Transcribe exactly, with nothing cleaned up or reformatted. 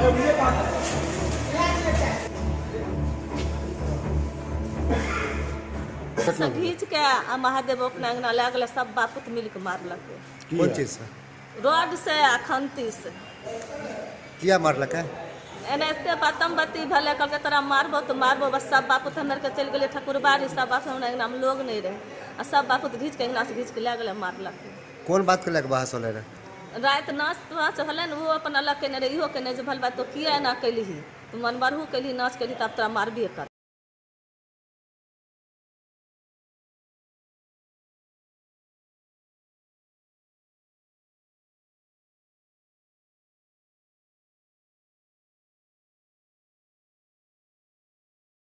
घींच के आ महादेव अपना अंगना ले गए, सब बापुत मिल के मारलक। कौन चीज से? रोड से आ खंती से। किया मारलक है? एनते बतम बत्ती भले कल के तरह मारबो तो मारबो, बस सब बापुत हमर के चल गए ठकुरबाड़ी, सब बाप हमरा अंगना में लोग नहीं रहे, आ सब बापुत घींच के अंगना से घींच के ले गए मारलक। कौन बात के लेके बहस होले रहे? रात नाच नाच हले न, वो अपन अलग के नहीं रही हो के नहीं, जो भल बात तो किया ना कैली, तू मन बरहू कैली नाच कैली, तब तोरा मारबे कर।